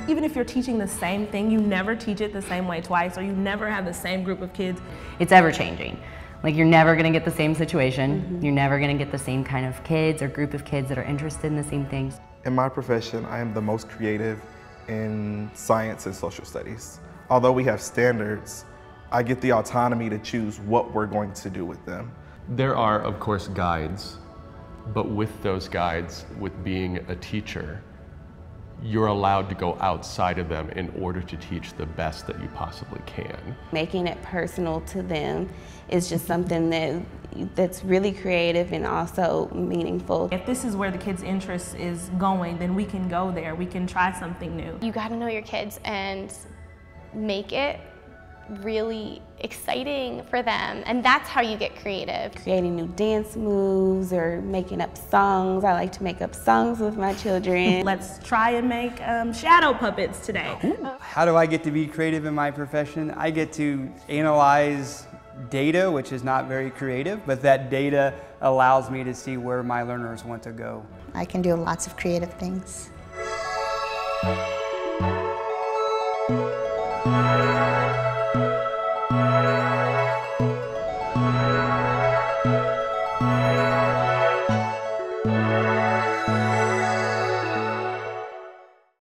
Even if you're teaching the same thing, you never teach it the same way twice, or you never have the same group of kids. It's ever changing. Like, you're never gonna get the same situation. You're never gonna get the same kind of kids or group of kids that are interested in the same things. In my profession, I am the most creative in science and social studies. Although we have standards, I get the autonomy to choose what we're going to do with them. There are, of course, guides, but with those guides, with being a teacher, you're allowed to go outside of them in order to teach the best that you possibly can. Making it personal to them is just something that's really creative and also meaningful. If this is where the kids' interest is going, then we can go there. We can try something new. You got to know your kids and make it really exciting for them, and that's how you get creative. Creating new dance moves or making up songs. I like to make up songs with my children. Let's try and make shadow puppets today. How do I get to be creative in my profession? I get to analyze data, which is not very creative, but that data allows me to see where my learners want to go. I can do lots of creative things.